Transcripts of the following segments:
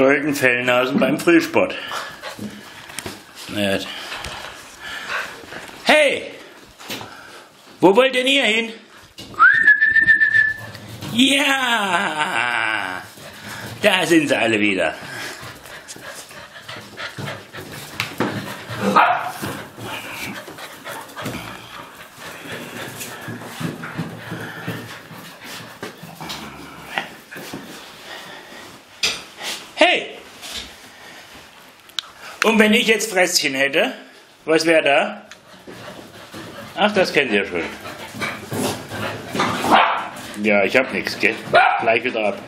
Jürgen Fellnasen beim Frühsport. Hey! Wo wollt denn ihr hin? Ja! Da sind sie alle wieder. Hey! Und wenn ich jetzt Fresschen hätte, was wäre da? Ach, das kennt ihr schon. Ja, ich hab nichts, gell? Gleich wieder ab.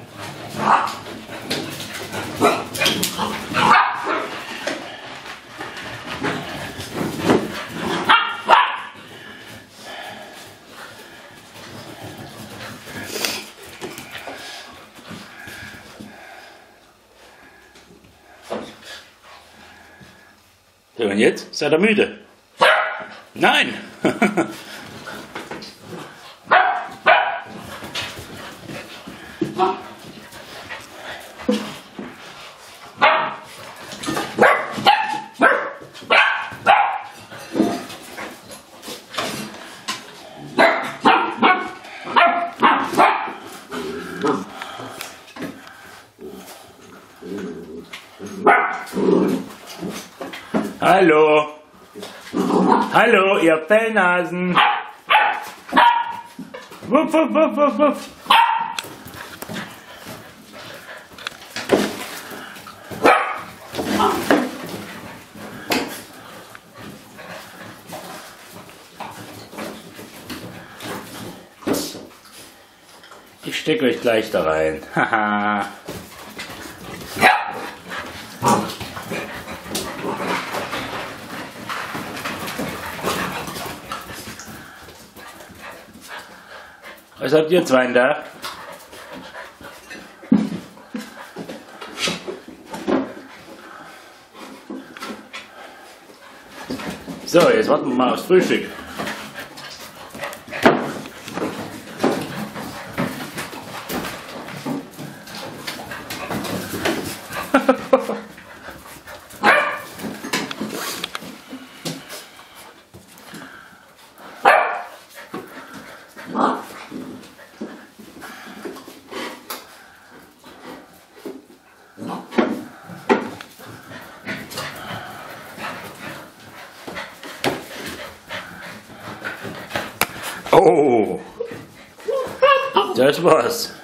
So, und jetzt? Seid ihr müde? Nein! Hallo! Hallo, ihr Fellnasen! Wuff, wuff, wuff, wuff, wuff! Ich stecke euch gleich da rein. Haha! Was habt ihr zwei da? So, jetzt warten wir mal aufs Frühstück. Oh, das war's.